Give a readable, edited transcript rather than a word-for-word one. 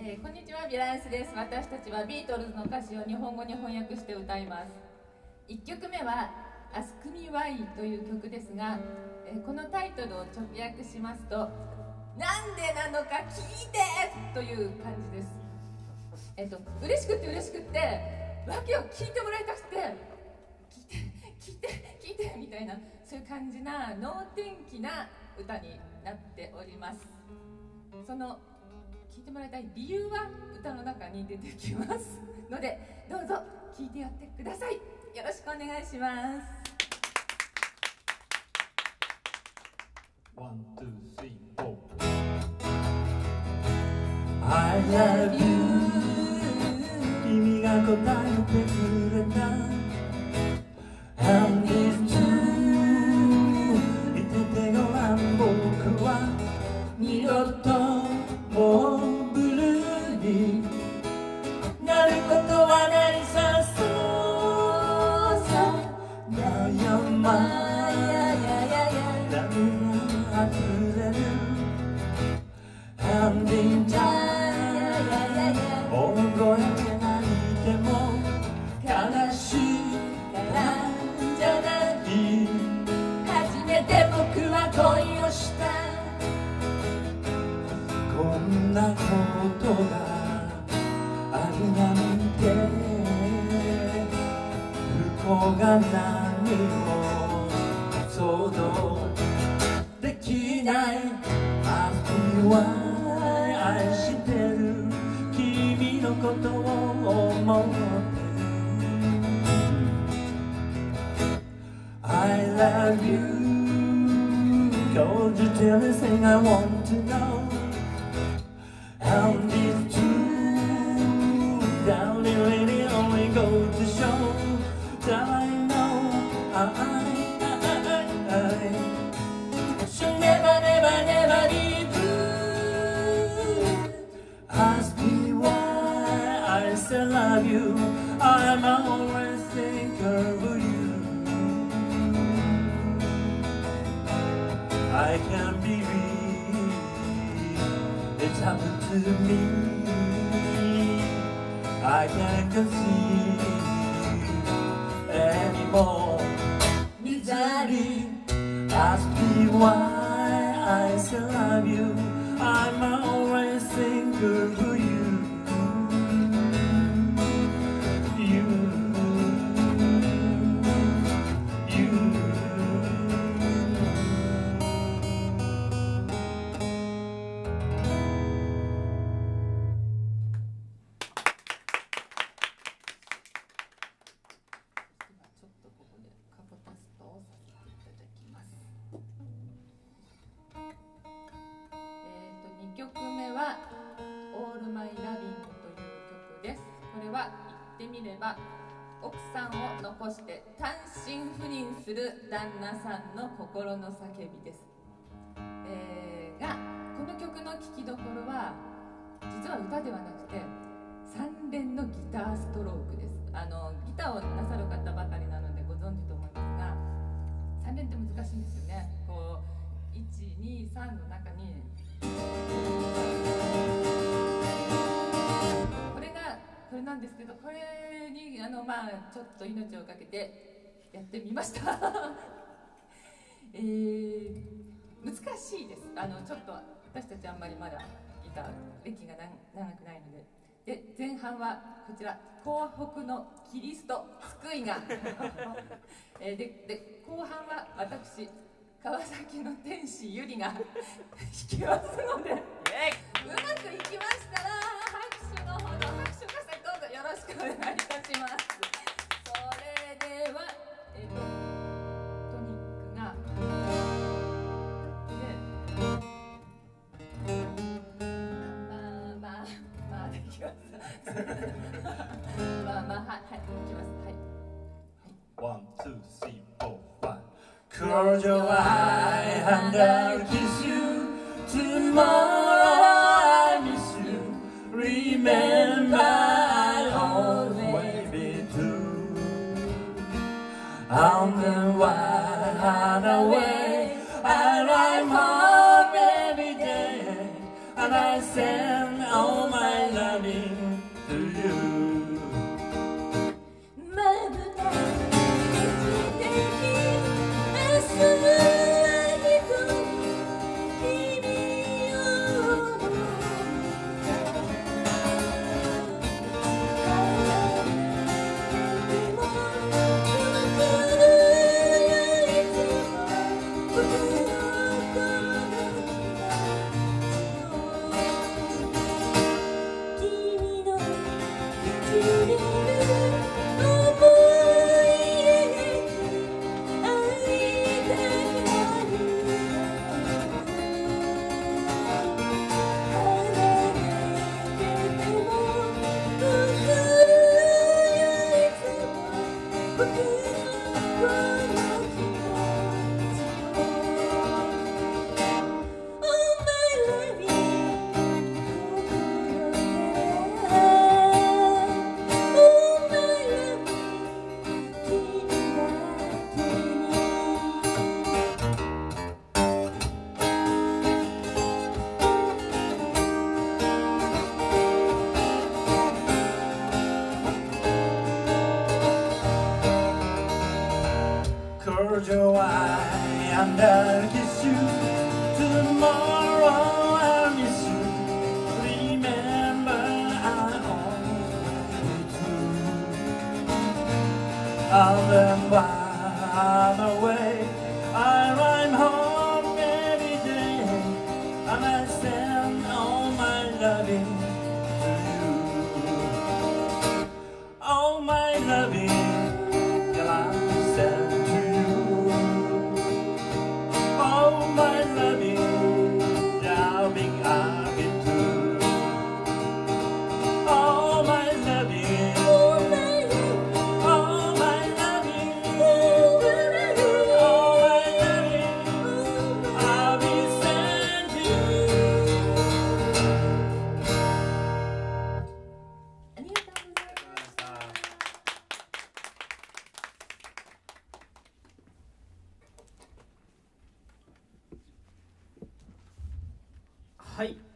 こんにちは、ビランスです。私たちはビートルズの歌詞を日本語に翻訳して歌います。1曲目は「Ask Me Why」という曲ですが、このタイトルを直訳しますと「なんでなのか聞いて!」という感じです。嬉しくって嬉しくって訳を聞いてもらいたくて聞いてみたいな、そういう感じな能天気な歌になっております。その聞いてもらいたい理由は歌の中に出てきますので、どうぞ聞いてやってください。よろしくお願いします。 One, two, three, four. I love you 君が答えてくれた And it's true いててごらん僕は二度ともうブルーになることはないさそうさ悩ま涙あふれる And in time 大声で泣いても悲しいからじゃない初めて僕は恋をしたこんなことがあるなんて不幸が何も想像できない Ask me why 愛してる君のことを思って I love you Don't you tell me thing I want to know And it's true Darling lady only go to show That I know I should never leave you Ask me why I still love you I'm always thinking of you I can't believe it's happened to me I can't conceive anymore Misery Ask me why I still love you I'm always thinking of you 2曲目は「オールマイラビング」という曲です。これは言ってみれば奥さんを残して単身赴任する旦那さんの心の叫びです。がこの曲の聴きどころは実は歌ではなくて3連のギターストロークです。ギターをなさる方ばかりなのでご存知と思いますが、3連って難しいんですよね。こう1、2、3の中にこれなんですけど、これにちょっと命をかけてやってみました難しいです。ちょっと私たちあんまりまだギター歴が長くないので、前半はこちら幸福のキリスト救いがで後半は私川崎の天使ゆりが弾きますので、うまくいきましたら拍手のほど、拍手ください。どうぞよろしくお願いいたします。それではトニックができますはい、いきます。はい。 One, two, three, four, five. Close your eyes and I'll kiss you. Tomorrow I miss you. Remember I'll always be true. On the wild highway, I ride home every day, and I send all my love. Close your eye and I'll kiss you. Tomorrow I'll miss you. Remember I always wait you. And then by the way I rhyme home every day, and I send all my loving to you. All my loving till I send to you. All my loving, darling, I'll be true. All my loving, all my loving, all my loving, I'll be sent to you. ありがとうございました。 はい。